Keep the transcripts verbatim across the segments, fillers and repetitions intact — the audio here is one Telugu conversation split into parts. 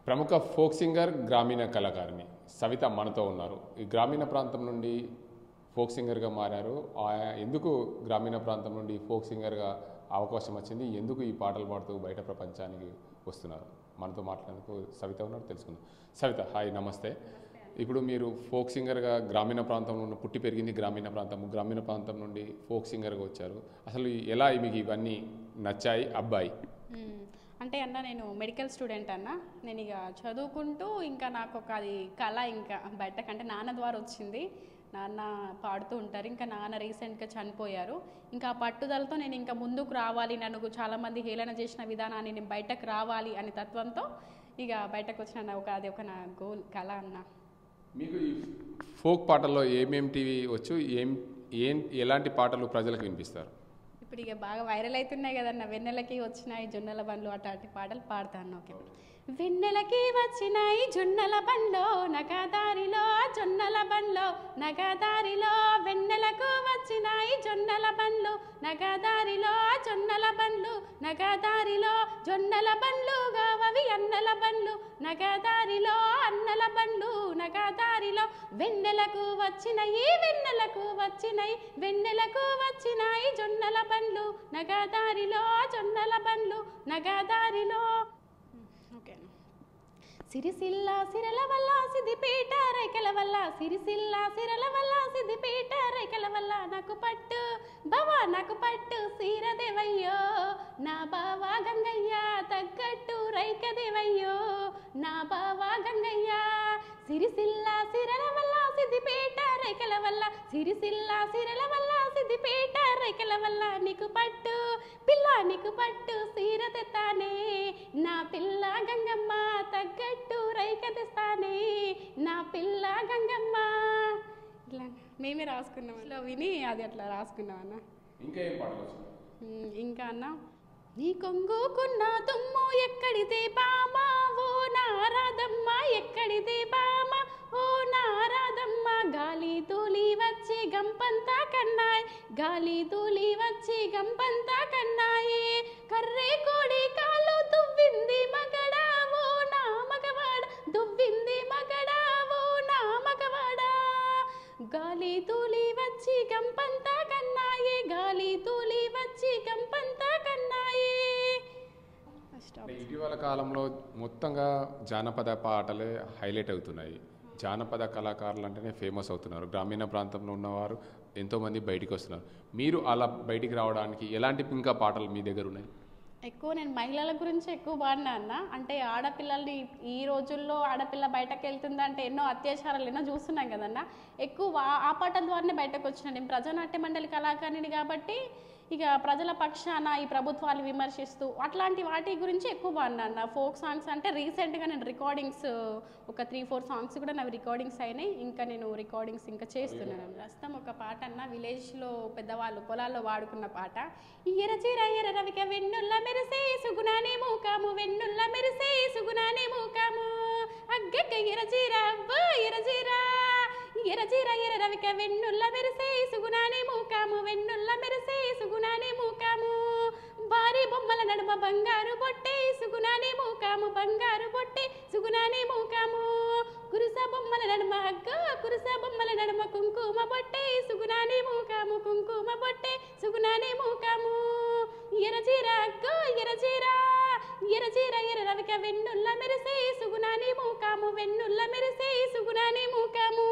ప్రముఖ ఫోక్ సింగర్ గ్రామీణ కళాకారిణి సవిత మనతో ఉన్నారు. ఈ గ్రామీణ ప్రాంతం నుండి ఫోక్ సింగర్గా మారారు. ఎందుకు గ్రామీణ ప్రాంతం నుండి ఫోక్ సింగర్గా అవకాశం వచ్చింది, ఎందుకు ఈ పాటలు పాడుతూ బయట ప్రపంచానికి వస్తున్నారు, మనతో మాట్లాడేందుకు సవిత ఉన్నారు, తెలుసుకుందాం. సవిత, హాయ్, నమస్తే. ఇప్పుడు మీరు ఫోక్ సింగర్గా గ్రామీణ ప్రాంతం నుండి పుట్టి పెరిగింది గ్రామీణ ప్రాంతం, గ్రామీణ ప్రాంతం నుండి ఫోక్ సింగర్గా వచ్చారు. అసలు ఎలా మీకు ఇవన్నీ నచ్చాయి? అబ్బాయి అంటే అన్న, నేను మెడికల్ స్టూడెంట్ అన్న. నేను ఇక చదువుకుంటూ ఇంకా నాకు ఒక అది కళ ఇంకా బయటకంటే నాన్న ద్వారా వచ్చింది. నాన్న పాడుతూ ఉంటారు. ఇంకా నాన్న రీసెంట్గా చనిపోయారు. ఇంకా ఆ పట్టుదలతో నేను ఇంకా ముందుకు రావాలి, నన్ను చాలామంది హేళన చేసిన విధానాన్ని నేను బయటకు రావాలి అనే తత్వంతో ఇక బయటకు వచ్చిన ఒక అది ఒక నా గోల్, కళ అన్న. మీకు ఈ ఫోక్ పాటల్లో ఏమేమిటివి వచ్చు, ఏం ఏం ఎలాంటి పాటలు ప్రజలకు వినిపిస్తారు? ఇప్పుడు ఇక బాగా వైరల్ అవుతున్నాయి కదన్న, వెన్నెలకి వచ్చినాయి జొన్నల బండ్లు, అట్లాంటి పాటలు పాడతాను. ఓకే. వెన్నెలకి వచ్చినాయి జొన్నల బండ్లో, నగదారిలో జొన్నల బండ్లో, నగదారిలో వెన్నెలకు వచ్చినాయి జొన్నల బండ్లు, నగదారిలో జొన్నల బండ్లు, నగదారిలో జొన్నల బండ్లు గావవి అన్నల బండ్లు, నగదారిలో అన్నల బండ్లు, నగదారిలో వెన్నెలకు వచ్చినాయి వెన్నెలకు వచ్చినాయి వెన్నెలకు వచ్చినాయి జొన్నల బండ్లు, నగదారిలో జొన్నల బండ్లు, నగదారిలో. సిరిసిల్ల సిరల వల్ల సిద్దిపేట రైకల వల్ల, సిరిసిల్ల సిరల వల్ల సిద్దిపేట రైకల వల్ల, నాకు పట్టు బావా నాకు పట్టు సీరదేవయ్యో, నా బావా గంగయ్య తగ్గట్టు రైకదేవయ్యో, నా బావా గంగయ్య. సిరిసిల్ల సిరల వల్ల సిద్దిపేట రైకల వల్ల, సిరిసిల్ల సిరల వల్ల సిద్దిపేట రైకల వల్ల, నీకు పట్టు పిల్ల నీకు పట్టు సీర తెత్తానే, నా పిల్ల గంగమ్మ తగ్గట్టు రైక తెస్తానే, నా పిల్ల గంగమ్మ. ఇట్లా మేమే రాసుకున్నాం, ఇట్లా విని అది అట్లా రాసుకున్నాం అన్న. ఇంకా ఏం పాటలు? ఇంకా అన్న, నీ కొంగుకున్న తుమ్ము ఎక్కడిదే బామ, ఓ నారాదమ్మ ఎక్కడిదే బామ, ఓ నారాదమ్మ, గాలి తూలి వచ్చి గంపంతా కన్నాయి, గాలి తూలి వచ్చి గంపంతా కన్నాయి, కర్రే కోడి కాలు దువ్వింది మగడా, ఓ నా మగవాడ దువ్వింది మగడా, ఓ నా మగవాడ, గాలి తూలి వచ్చి గంపంతా కన్నాయి, గాలి తూలి వచ్చి గంపంతా కన్నాయి. ఇటీవల కాలంలో మొత్తంగా జానపద పాటలే హైలైట్ అవుతున్నాయి. జానపద కళాకారులు అంటేనే ఫేమస్ అవుతున్నారు. గ్రామీణ ప్రాంతంలో ఉన్నవారు ఎంతోమంది బయటికి వస్తున్నారు. మీరు అలా బయటికి రావడానికి ఎలాంటి ఇంకా పాటలు మీ దగ్గర ఉన్నాయి? ఎక్కువ నేను మహిళల గురించి ఎక్కువ పాడినా అన్న. అంటే ఆడపిల్లల్ని ఈ రోజుల్లో ఆడపిల్ల బయటకు వెళ్తుందంటే ఎన్నో అత్యాచారాలు ఎన్నో చూస్తున్నాం కదన్న. ఎక్కువ ఆ పాటల ద్వారానే బయటకు వచ్చిన నేను ప్రజానాట్య మండలి కళాకారిణిని కాబట్టి ఇక ప్రజల పక్షాన ఈ ప్రభుత్వాలు విమర్శిస్తూ అట్లాంటి వాటి గురించి ఎక్కువ పాడినా అన్న. ఫోక్ సాంగ్స్ అంటే రీసెంట్గా నేను రికార్డింగ్స్ ఒక త్రీ ఫోర్ సాంగ్స్ కూడా నావి రికార్డింగ్స్ అయినాయి. ఇంకా నేను రికార్డింగ్స్ ఇంకా చేస్తున్నాను. ప్రస్తుతం ఒక పాట అన్న, విలేజ్లో పెద్దవాళ్ళు పొలాల్లో వాడుకున్న పాట. ఎరచీర ఎర రవిక వెన్నుల్ల మెరిసే సుగుణానే మూకాము, వెన్నుల్ల మెరిసే సుగుణానే మూకాము, అగ్గక్క ఎరచీర అబ్బో ఎరచీర, ఎరచీర ఎర రవిక వెన్నుల్ల మెరిసే సుగుణానే మూకాము, వెన్నుల్ల మెరిసే సుగుణానే మూకాము, భారీ బొమ్మల నడుమ బంగారు బొట్టే సుగుణానే మూకాము, బంగారు బొట్టే సుగుణానే మూకాము, కురుస బొమ్మల నడుమ అగ్గ కురుస బొమ్మల నడుమ కుంకుమ బొట్టే సుగుణానే మూకాము, కుంకుమ బొట్టే సుగుణానే మూకాము, ఎరచీర అగ్గ ఎరచీర, ఎరచీర ఎర రవిక వెన్నుల్ల మెరిసే సుగుణానే మూకాము, వెన్నుల్ల మెరిసే సుగుణానే మూకాము.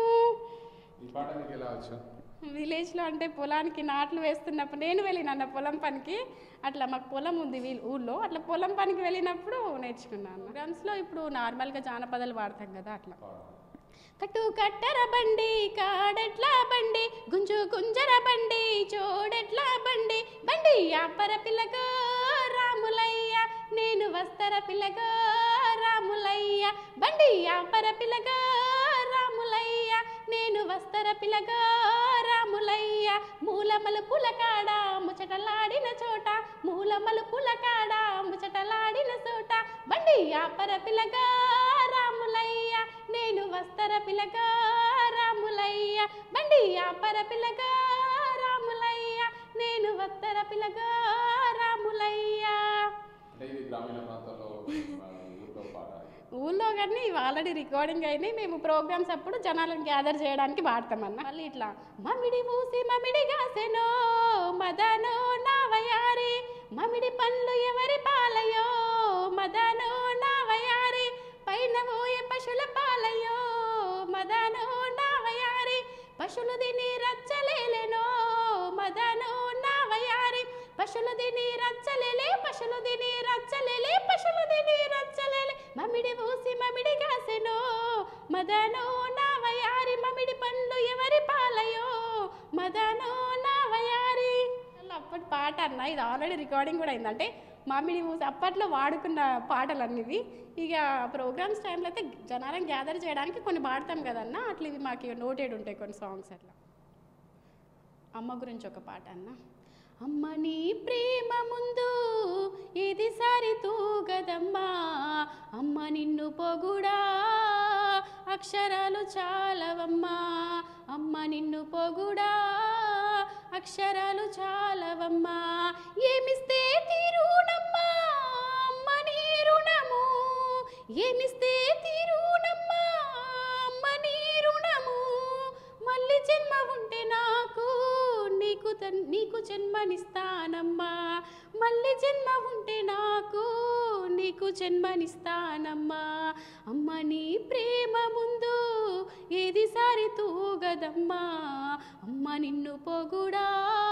విలేజ్లో అంటే పొలానికి నాట్లు వేస్తున్నప్పుడు నేను వెళ్ళిన పొలం పనికి, అట్లా మాకు పొలం ఉంది ఊళ్ళో, అట్లా పొలం పనికి వెళ్ళినప్పుడు నేర్చుకున్నాను. డ్రమ్స్లో ఇప్పుడు నార్మల్గా జానపదాలు వాడతాం కదా అట్లా. కట్టు కట్టర బండి కాడెట్ల బండి, గుంజు గుంజర బండి చోడెట్ల బండి, బండి యాపర పిల్లగో రాములయ్య, నేను వస్తర పిల్లగో రాములయ్య, బండి యాపర పిల్లగో రాములయ్య, నేను వస్తర పిల్లగో రాములయ్య, మూలమలు పులకాడ ముచ్చటలాడిన చోట, మూలమలు పులకాడ ముచ్చటలాడిన చోట, బండి యాపర పిల్లగో రాములయ్య, నేను వస్తర పిల్లగో రాములయ్య, బండి యాపర పిల్లగో రాములయ్య, నేను వస్తర పిల్లగో రాములయ్య. గ్రామీణ ప్రాంతాల్లో ఊళ్ళో కానీ ఇవి ఆల్రెడీ రికార్డింగ్ అయినాయి. మేము ప్రోగ్రామ్స్ అప్పుడు జనాలను గ్యాదర్ చేయడానికి వాడతామన్న. మళ్ళీ ఇట్లా మమిడి మూసి మమిడి గాసెనో మదనో నా వయారి, మమిడి పండ్లు ఎవరి పాలయో మదనో నా వయారి, పైన పోయే పశుల పాలయో మదనో నా వయారి, పశులు తిని రచ్చలేలేనో మదనో నా వయారి, పశులు తిని రచ్చలేలే పశులు తిని రచ్చలేలే పశులు తిని రచ్చలేలే, మమిడి పూసి మమిడి కాసెనో మదనో నా వయారి, మమిడి పండ్లు ఎవరి పాలయో మదనో నా వయారి. అప్పటి పాట అన్న, ఇది ఆల్రెడీ రికార్డింగ్ కూడా అయింది. అంటే మామిడి మూసి అప్పట్లో వాడుకున్న పాటలు అన్నివి. ఇక ప్రోగ్రామ్స్ టైంలో అయితే జనాలను గ్యాదర్ చేయడానికి కొన్ని పాడతాం కదన్న, అట్లా ఇవి మాకు నోటెడ్ ఉంటాయి కొన్ని సాంగ్స్. అట్లా అమ్మ గురించి ఒక పాట అన్న. అమ్మ నీ ప్రేమ ముందు ఇది సారి తూగదమ్మా, అమ్మ నిన్ను పొగుడా అక్షరాలు చాలవమ్మా, అమ్మ నిన్ను పొగుడా అక్షరాలు చాలవమ్మా, ఏమిస్తే తీరునమ్మా అమ్మ నీ రుణము, ఏమిస్తే తీరునమ్మా అమ్మ నీ రుణము, మళ్ళీ జన్మ ఉంటే నాకు నీకు నీకు జన్మనిస్తానమ్మా, మళ్ళీ జన్మ ఉంటే నాకు నీకు జన్మనిస్తానమ్మా, అమ్మ నీ ప్రేమ ముందు ఏది సారి తూగదమ్మా, అమ్మ నిన్ను పొగుడా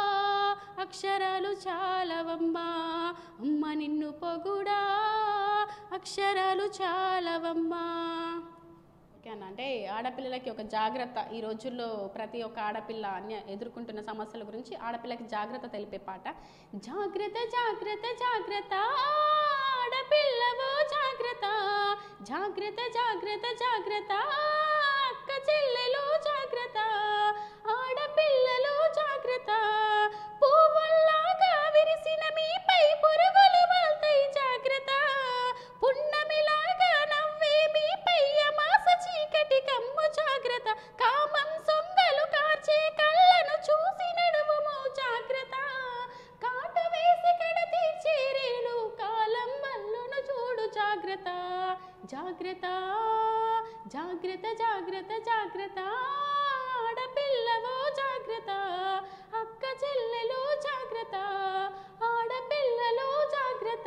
అక్షరాలు చాలవమ్మా, అమ్మ నిన్ను పొగుడా అక్షరాలు చాలవమ్మా. ఓకేనా, అంటే ఆడపిల్లలకి ఒక జాగ్రత్త, ఈ రోజుల్లో ప్రతి ఒక్క ఆడపిల్ల అన్య ఎదుర్కొంటున్న సమస్యల గురించి ఆడపిల్లకి జాగ్రత్త తెలిపే పాట. జాగ్రత్త జాగ్రత్త జాగ్రత్త ఆడపిల్లవో జాగ్రత్త, జాగ్రత్త జాగ్రత్త జాగ్రత్త అక్క చెల్లెలు జాగ్రత్త, ఆడపిల్లలు జాగ్రత్త, పువ్వుల్లాగా విరిసిన మీపై పురుగులు వాల్తాయి జాగ్రత్త, పున్నమిలాగా నవ్వే మీపై అమాస చీకటి కమ్ము జాగ్రత్త, కామం సొంగలు కార్చే కళ్ళను చూసి నడువుము జాగ్రత్త, కాట వేసి కడ తీర్చే రేణు కాలం వల్లును చూడు జాగ్రత్త, జాగ్రత్త జాగ్రత్త జాగ్రత్త జాగ్రత్త ఆడపిల్లవో జాగ్రత్త, అక్క చెల్లెలు జాగ్రత్త, ఆడపిల్లలు జాగ్రత్త.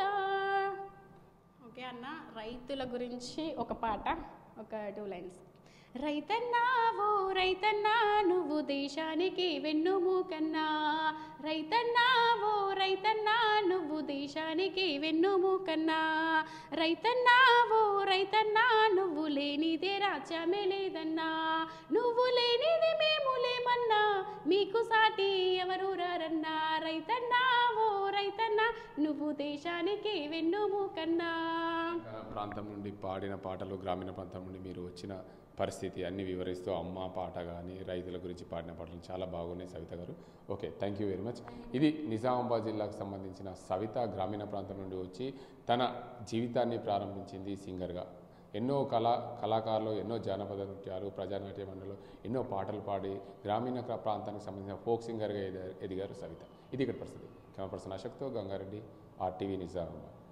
ఓకే అన్న, రైతుల గురించి ఒక పాట, ఒక టూ లైన్స్. రైతన్నా ఓ రైతన్నా నువ్వు దేశానికి వెన్నుమూకన్నా, రైతన్నా ఓ రైతన్నా నువ్వు దేశానికి వెన్నుమూకన్నా, రైతన్నా ఓ రైతన్నా నువ్వు లేనిదే రాజ్యమే లేదన్నా, నువ్వు లేనిది మేము లేమన్నా మీకు సాటి ఎవరు రారన్నా, రైతన్నా ఓ రైతన్నా నువ్వు దేశానికి వెన్నుమూకన్నా. ప్రాంతం నుండి పాడిన పాటలు, గ్రామీణ ప్రాంతం నుండి మీరు వచ్చిన పరిస్థితి అన్ని వివరిస్తూ అమ్మ పాట కానీ రైతుల గురించి పాడిన పాటలు చాలా బాగున్నాయి Savitha garu. Okay, thank you very much. ఇది నిజామాబాద్ జిల్లాకు సంబంధించిన సవిత గ్రామీణ ప్రాంతం నుండి వచ్చి తన జీవితాన్ని ప్రారంభించింది సింగర్గా. ఎన్నో కళా కళాకారులు, ఎన్నో జానపద నృత్యాలు, ప్రజానాట్య మండలు, ఎన్నో పాటలు పాడి గ్రామీణ ప్రాంతానికి సంబంధించిన ఫోక్ సింగర్గా ఎదిగారు సవిత. ఇది ఇక్కడ పరిస్థితి. కెమెరా పర్సన్ అశోక్తో గంగారెడ్డి, ఆర్టీవీ నిజామాబాద్.